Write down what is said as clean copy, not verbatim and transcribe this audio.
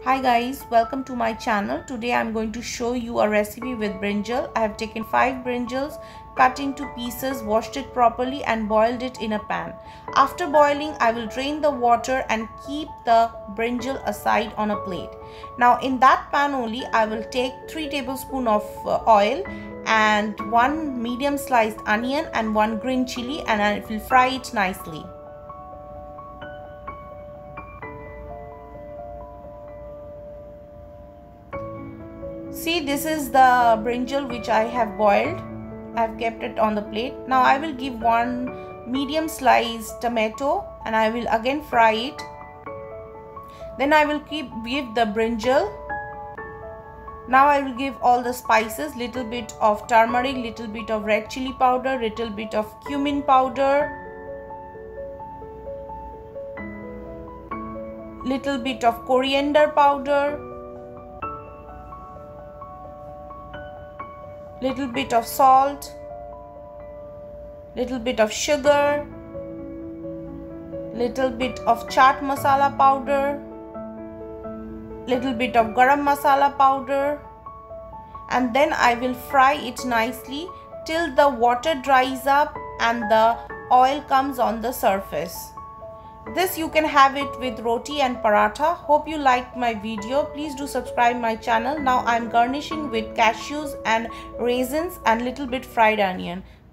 Hi guys, welcome to my channel. Today I'm going to show you a recipe with brinjal. I have taken 5 brinjals, cut into pieces, washed it properly and boiled it in a pan. After boiling, I will drain the water and keep the brinjal aside on a plate. Now in that pan only, I will take 3 tablespoons of oil and 1 medium sliced onion and 1 green chili, and I will fry it nicely. See, this is the brinjal which I have boiled. I have kept it on the plate. Now I will give 1 medium sliced tomato and I will again fry it. Then I will give the brinjal. Now I will give all the spices, little bit of turmeric, little bit of red chili powder, little bit of cumin powder, little bit of coriander powder, little bit of salt, little bit of sugar, little bit of chaat masala powder, little bit of garam masala powder, and then I will fry it nicely till the water dries up and the oil comes on the surface. This you can have it with roti and paratha. Hope you liked my video. Please do subscribe my channel. Now I am garnishing with cashews and raisins and little bit fried onion.